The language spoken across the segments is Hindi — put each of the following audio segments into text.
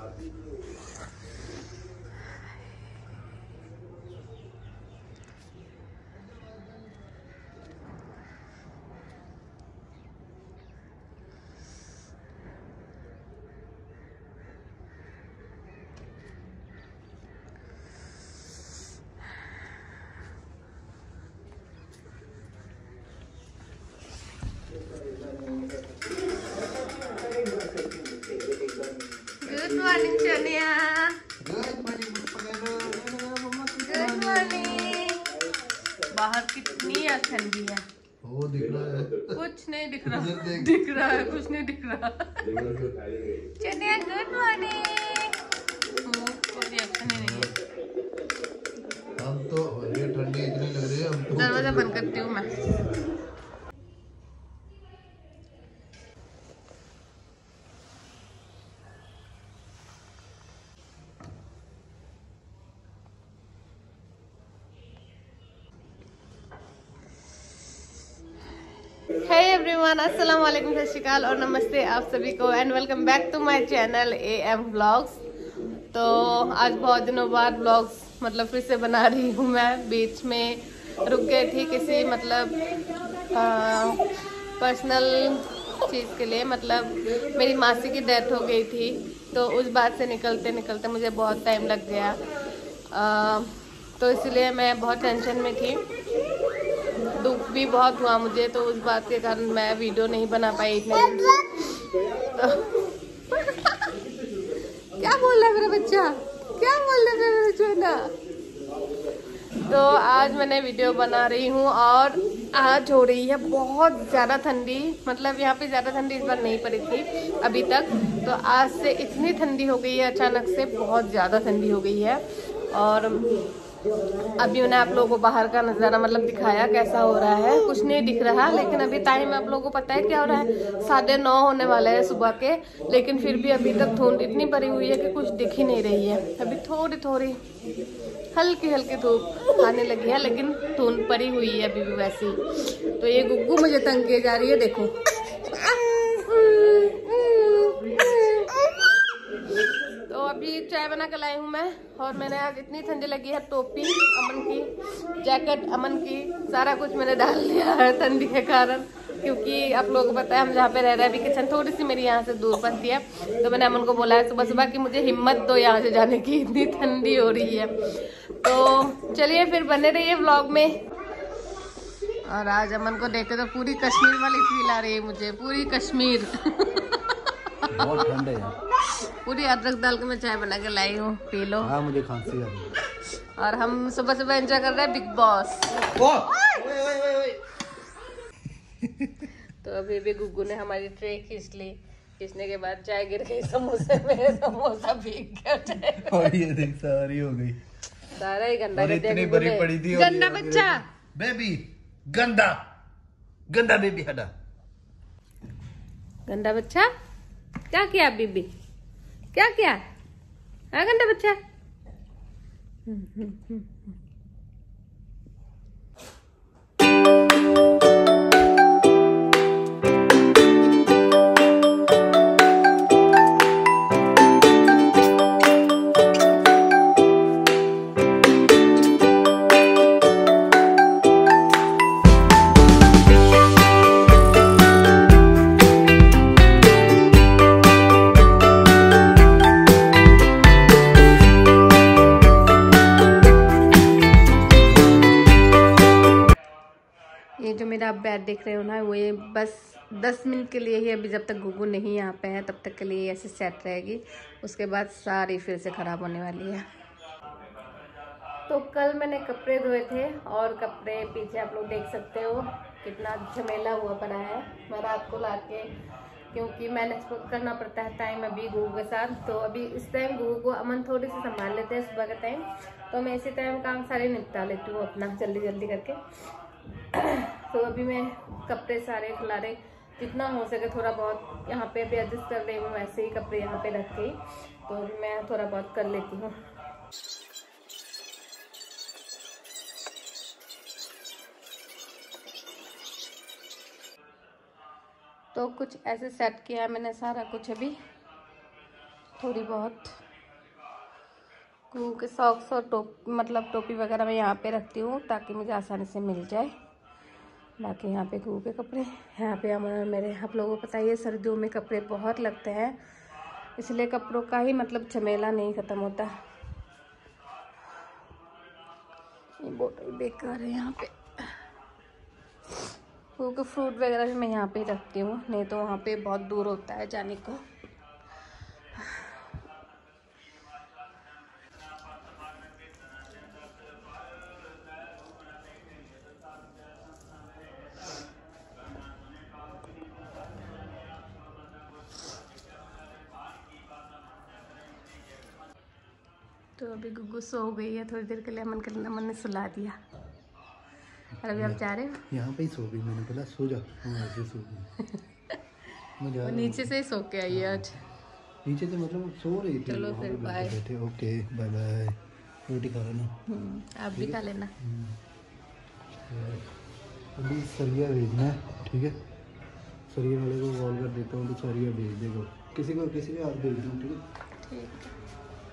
Good morning Sonia. Good morning. बाहर कितनी ठंडी है। वो दिख रहा है। कुछ नहीं दिख रहा। दिख रहा है, कुछ नहीं दिख रहा। Sonia good morning. कोई रिएक्शन ही नहीं है। हम तो ये ठंडी इतनी लग रही है, हम तो दरवाजा बंद करती हूँ मैं। हे एवरीवन, अस्सलाम वालेकुम, सत श्री अकाल और नमस्ते आप सभी को and welcome back to my channel AM vlogs. तो आज बहुत दिनों बाद व्लॉग्स मतलब फिर से बना रही हूँ मैं। बीच में रुक गई थी किसी मतलब पर्सनल चीज़ के लिए, मतलब मेरी मासी की डेथ हो गई थी। तो उस बात से निकलते निकलते मुझे बहुत टाइम लग गया। तो इसलिए मैं बहुत टेंशन में थी, दुख भी बहुत हुआ मुझे। तो उस बात के कारण मैं वीडियो नहीं बना पाई इतने दिन से। तो क्या बोल रहा है मेरा बच्चा, क्या बोल रहा है मेरा बच्चा ना। तो आज मैंने वीडियो बना रही हूँ और आज हो रही है बहुत ज़्यादा ठंडी। मतलब यहाँ पे ज़्यादा ठंडी इस बार नहीं पड़ी थी अभी तक। तो आज से इतनी ठंडी हो गई है, अचानक से बहुत ज़्यादा ठंडी हो गई है। और अभी मैंने आप लोगों को बाहर का नज़ारा मतलब दिखाया कैसा हो रहा है। कुछ नहीं दिख रहा, लेकिन अभी टाइम आप लोगों को पता है क्या हो रहा है, 9:30 होने वाले हैं सुबह के। लेकिन फिर भी अभी तक धुंध इतनी भरी हुई है कि कुछ दिख ही नहीं रही है। अभी थोड़ी थोड़ी हल्की हल्की धूप आने लगी है, लेकिन धुंध पड़ी हुई है अभी भी वैसी। तो ये गुग्गू मुझे तंग किए जा रही है, देखो। तो अभी चाय बना कर लाई हूँ मैं। और मैंने आज इतनी ठंडी लगी है, टोपी अमन की, जैकेट अमन की, सारा कुछ मैंने डाल लिया है ठंडी के कारण। क्योंकि आप लोगों को पता है हम जहाँ पे रह रहे हैं, अभी किचन थोड़ी सी मेरी यहाँ से दूर पड़ती है। तो मैंने अमन को बोला है सुबह सुबह कि मुझे हिम्मत दो यहाँ से जाने की, इतनी ठंडी हो रही है। तो चलिए फिर बने रहिए व्लॉग में। और आज अमन को देखे तो पूरी कश्मीर वाली फील आ रही है मुझे, पूरी कश्मीर। बहुत ठंडे है। पूरी अदरक डाल के मैं चाय बना के लाई हूँ, पी लो। हाँ, मुझे खांसी आ रही है। और हम सुबह सुबह एंजॉय कर रहे हैं बिग बॉस। तो अभी भी गुग्गू ने हमारी ट्रे खींच ली। खींचने के बाद चाय गिर गई समोसे में, समोसा भीग गया। और ये देख सारी हो गई, सारा ही गंदा कर दिया। इतनी बड़ी पड़ी थी। गंदा बच्चा, बेबी गंदा, गंदा बेबी हटा। गंदा बच्चा क्या किया बीबी, क्या किया है गंदा बच्चा। ये जो मेरा आप बेड देख रहे हो ना, वो ये बस 10 मिनट के लिए ही, अभी जब तक गुग्गू नहीं यहाँ पे है तब तक के लिए ऐसे सेट रहेगी। उसके बाद सारी फिर से ख़राब होने वाली है। तो कल मैंने कपड़े धोए थे और कपड़े पीछे आप लोग देख सकते हो कितना झमेला हुआ पड़ा है। मैं रात को ला के, क्योंकि मैनेज करना पड़ता है टाइम अभी गुग्गू के साथ। तो अभी इस टाइम गुग्गू को अमन थोड़ी सी संभाल लेते हैं सुबह के टाइम। तो मैं इसी टाइम काम सारे निपटा लेती हूँ अपना जल्दी जल्दी करके। तो अभी मैं कपड़े सारे खिलारे जितना हो सके थोड़ा बहुत यहाँ पे भी एडजस्ट कर रही हूँ, वैसे ही कपड़े यहाँ पे रख के। तो अभी मैं थोड़ा बहुत कर लेती हूँ। तो कुछ ऐसे सेट किया है मैंने सारा कुछ अभी। थोड़ी बहुत गुगू के सॉक्स और टोपी वगैरह मैं यहाँ पे रखती हूँ ताकि मुझे आसानी से मिल जाए। बाकी यहाँ पे गुगू के कपड़े, यहाँ पे मेरे आप लोगों को पता ही है सर्दियों में कपड़े बहुत लगते हैं, इसलिए कपड़ों का ही मतलब झमेला नहीं ख़त्म होता। ये बोतल बेकार है यहाँ पे। गुगू के फ्रूट वगैरह भी मैं यहाँ पे रखती हूँ, नहीं तो वहाँ पे बहुत दूर होता है जाने को। तो अभी गुगू सो गई है, थोड़ी देर के लिए अमन ने सुला दिया और अभी आप जा रहे हो? यहाँ पे ही सो गई, मैंने बोला सो जा, ऐसे सो गई। वो नीचे से ही सो के आई है आज। नीचे से मतलब सो रही थी। चलो फिर बाय। बैठे ओके बाय बाय। रोटी खा लेना। आप भी खा लेना। अभी सरिया भेजना है, ठीक है। सरिया वाले को कॉल कर देता हूँ तो सरिया भेज देगा, किसी के हाथ भेज दूँ, ठीक है। ठीक है।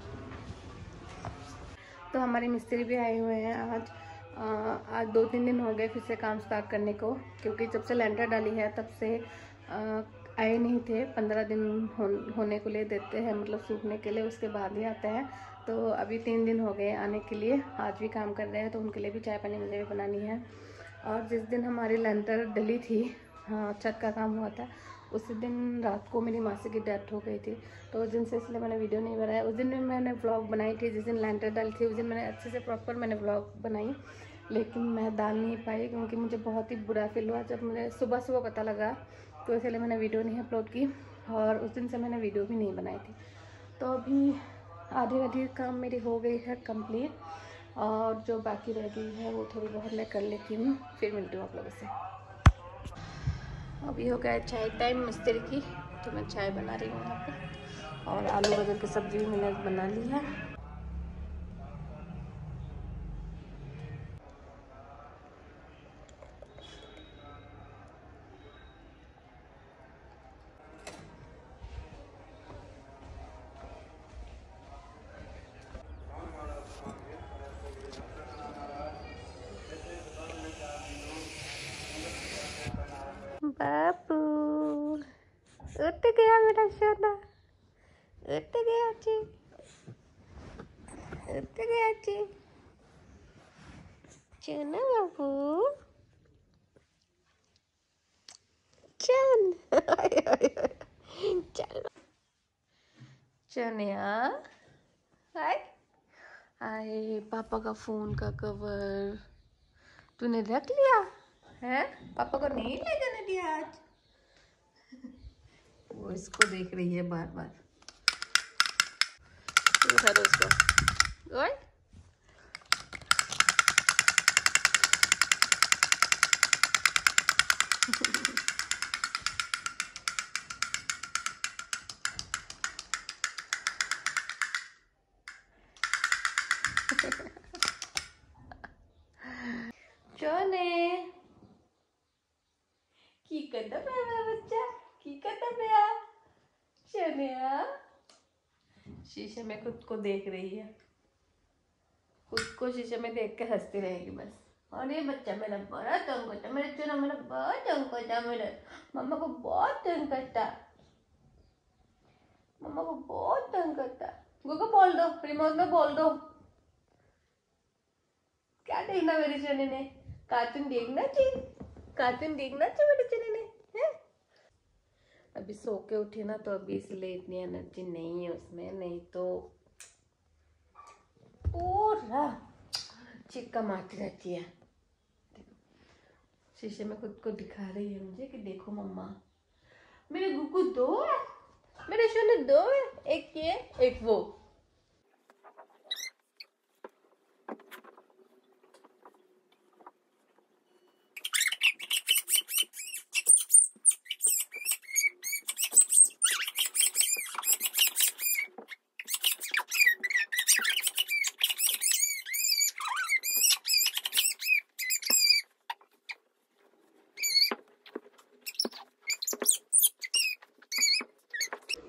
तो हमारे मिस्त्री भी आए हुए हैं आज। आज 2-3 दिन हो गए फिर से काम स्टार्ट करने को, क्योंकि जब से लैंटर डाली है तब से आए नहीं थे। 15 दिन होने को ले देते हैं, मतलब सूखने के लिए, उसके बाद ही आते हैं। तो अभी 3 दिन हो गए आने के लिए, आज भी काम कर रहे हैं, तो उनके लिए भी चाय पानी मुझे भी बनानी है। और जिस दिन हमारी लैंटर डली थी, हाँ छत का काम हुआ था, उसी दिन रात को मेरी मासी की डेथ हो गई थी। तो उस दिन से इसलिए मैंने वीडियो नहीं बनाया। उस दिन भी मैंने व्लॉग बनाई थी, जिस दिन लैंटर डाली थी उस दिन मैंने अच्छे से प्रॉपर मैंने व्लॉग बनाई, लेकिन मैं डाल नहीं पाई क्योंकि मुझे बहुत ही बुरा फील हुआ जब मुझे सुबह पता लगा। तो इसलिए मैंने वीडियो नहीं अपलोड की और उस दिन से मैंने वीडियो भी नहीं बनाई थी। तो अभी आधी काम मेरी हो गई है कंप्लीट, और जो बाकी रह गई है वो थोड़ी बहुत मैं कर लेती हूँ, फिर मिलती हूँ आप लोगों से। अभी हो गया चाय टाइम मिस्त्री की, तो मैं चाय बना रही हूँ यहाँ पे, और आलू गाजर की सब्जी भी मैंने बना ली है। बाबू उठ गया मेरा सोना, उठ गया जी, उठ गया जी, चलो बाबू चल। चलो चनिया, हाय हाय। पापा का फोन का कवर तूने रख लिया है? पापा को नहीं ले जाने दिया आज। वो इसको देख रही है बार बार। उठा दो उसको। ओए चने की करता पे मेरा बच्चा, की करता पे आ चनिया। शीशे में खुद को देख रही है, खुद को शीशे में देख के हंसती रहेगी बस। और ये बच्चा मेरा बड़ा तंग करता, मेरा चना मेरा बहुत तंग करता, मेरे मम्मा को बहुत तंग करता, मम्मा को बहुत तंग करता। गुगु बोल दो, रिमोट में बोल दो। क्या देखना मेरे चने ने? कार्टून देखना चाहिए, कार्टून देखना चाहिए मेरे चने ने, है? अभी सो के उठी ना, तो अभी इसलिए इतनी एनर्जी नहीं है उसमें, नहीं तो पूरा चिक्का मारती रहती है। शीशे में खुद को दिखा रही है मुझे कि देखो मम्मा मेरे गुगु 2 है, मेरे सोने 2 है, एक ये एक वो।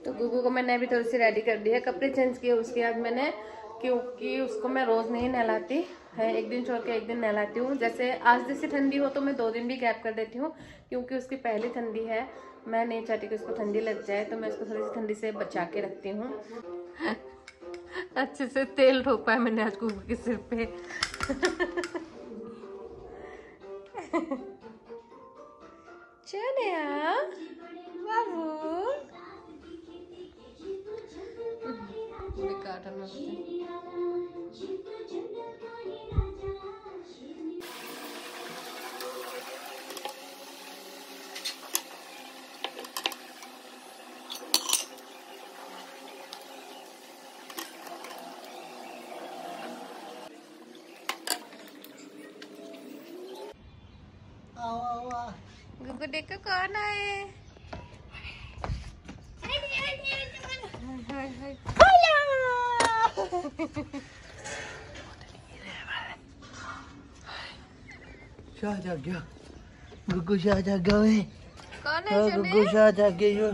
तो गुगू को मैंने अभी थोड़ी सी रेडी कर दिया, कपड़े चेंज किए उसके बाद मैंने, क्योंकि उसको मैं रोज़ नहीं नहलाती है, एक दिन छोड़ के एक दिन नहलाती हूँ। जैसे आज जैसे ठंडी हो तो मैं 2 दिन भी गैप कर देती हूँ, क्योंकि उसकी पहली ठंडी है, मैं नहीं चाहती कि उसको ठंडी लग जाए, तो मैं उसको थोड़ी सी ठंडी से बचा के रखती हूँ। अच्छे से तेल ठोका है मैंने आज गुगू के सिर पे। चले बाबू पूरे कार्टन में गुगू देखो कौन आए। शाह जाग गया, गुगू शाह जाग गया। कौन है गुगू शाह जाग गई।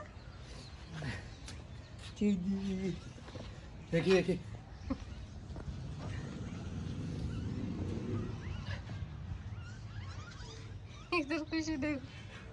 देखिए देखिए इधर खुशी देखो।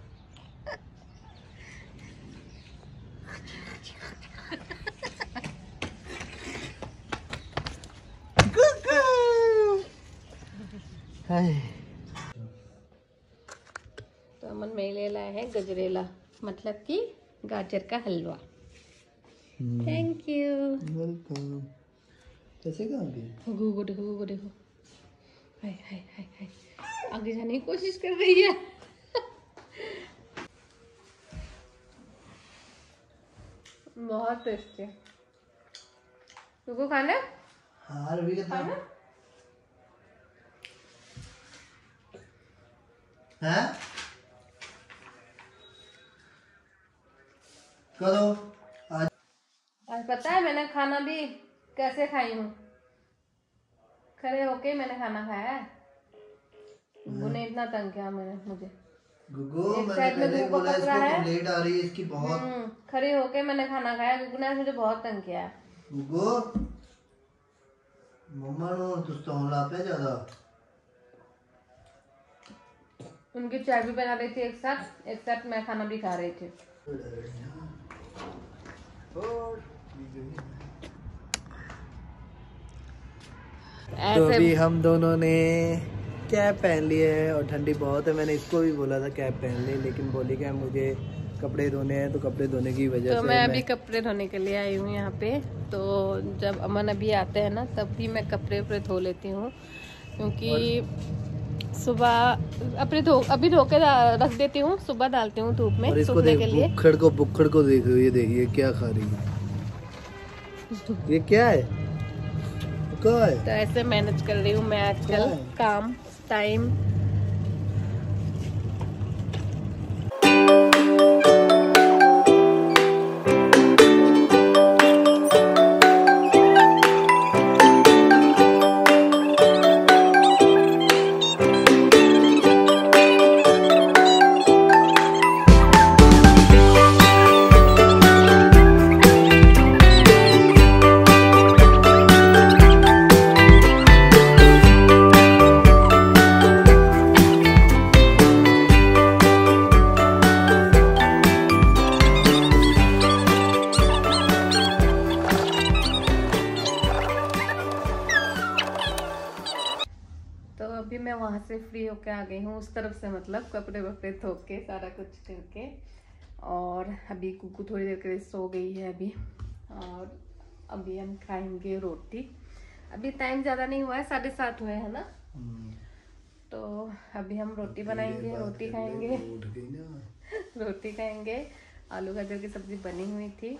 तो अमन मेरे लिए लाए हैं गजरेला, मतलब कि गाजर का हलवा। Thank you. वेलकम। कैसे काम किया? गुगू देखो, गुगू देखो, हाय हाय हाय हाय, आगे जाने की कोशिश कर रही है। बहुत टेस्टी। गुगू खाना? हाँ रवि का खाना? हैं? करो आज। आज पता है मैंने खाना भी कैसे खाई हूँ, खड़े होके मैंने खाना खाया है। गुगू ने इतना तंग किया मुझे। गुगू एक मैंने साइड में पहले गुगू बोला पकड़ा इसको है, कंप्लेंट आ रही है इसकी बहुत। खड़े होके मैंने खाना खाया, गुगू ने मुझे बहुत तंग किया है। गुगू मम्मा नो तो सोन ला पे ज्यादा। उनकी चाय भी बना रही थी एक साथ मैं खाना भी खा रही थी। तो अभी हम दोनों ने कैप पहन ली है और ठंडी बहुत है। मैंने इसको भी बोला था कैप पहन ले, लेकिन बोली कि मुझे कपड़े धोने हैं, तो कपड़े धोने की वजह तो से मैं अभी कपड़े धोने के लिए आई हूँ यहाँ पे। तो जब अमन अभी आते हैं ना तब भी मैं कपड़े वपड़े धो लेती हूँ, क्योंकि सुबह अभी धो के रख देती हूँ, सुबह डालती हूँ धूप में सूखने के लिए। बुक्खड़ को देखो, ये देखिए क्या खा रही है, ये क्या है, क्या है? तो ऐसे मैनेज कर रही हूँ मैं आजकल काम टाइम। अभी मैं वहाँ से फ्री होके आ गई हूँ, उस तरफ से मतलब कपड़े वपड़े धो के सारा कुछ करके। और अभी कुकू थोड़ी देर के लिए सो गई है अभी, और अभी हम खाएंगे रोटी। अभी टाइम ज़्यादा नहीं हुआ है, 7:30 हुए है ना। तो अभी हम रोटी बनाएंगे, रोटी खाएंगे। रोटी खाएंगे। आलू गाजर की सब्जी बनी हुई थी।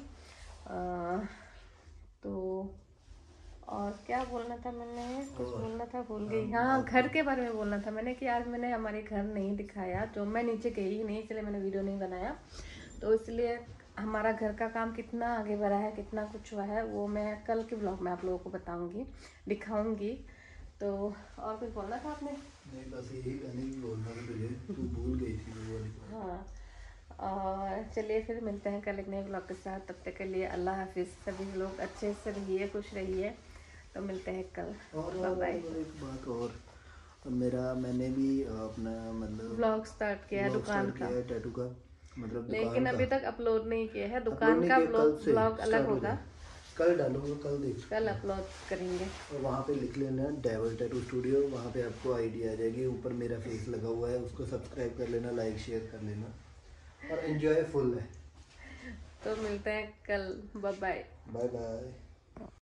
तो और क्या बोलना था मैंने, कुछ बोलना था भूल गई। हाँ, घर के बारे में बोलना था मैंने कि आज मैंने हमारे घर नहीं दिखाया, जो मैं नीचे गई ही नहीं, इसलिए मैंने वीडियो नहीं बनाया। तो इसलिए हमारा घर का काम कितना आगे बढ़ा है, कितना कुछ हुआ है, वो मैं कल के ब्लॉग में आप लोगों को बताऊंगी, दिखाऊंगी। तो और कुछ बोलना था आपने? नहीं, बस यही कहने की बोलना था तुझे, तू भूल गई थी वो वाली। हाँ, और चलिए फिर मिलते हैं कल एक नए ब्लॉग के साथ। तब तक के लिए अल्लाह हाफिज़। सभी लोग अच्छे से रहिए, खुश रहिए। तो मिलते हैं कल। और बाय। एक बात और, मैंने भी अपना मतलब ब्लॉग स्टार्ट किया है दुकान का, टैटू का, मतलब लेकिन दुकान अभी का तक अपलोड नहीं किया है। अपलोड दुकान नहीं का किया, कल से ब्लॉग अलग स्टार्ट हो होगा, रहा है। कल डालूंगा, कल देख कल अपलोड करेंगे। और वहाँ पे लिख लेना डेविल टैटू स्टूडियो, वहाँ पे आपको आइडिया आ जाएगी। ऊपर मेरा फेस लगा हुआ है, उसको सब्सक्राइब कर लेना, लाइक शेयर कर लेना और एंजॉय फुल है। तो मिलते हैं कल। Bye bye. Bye bye.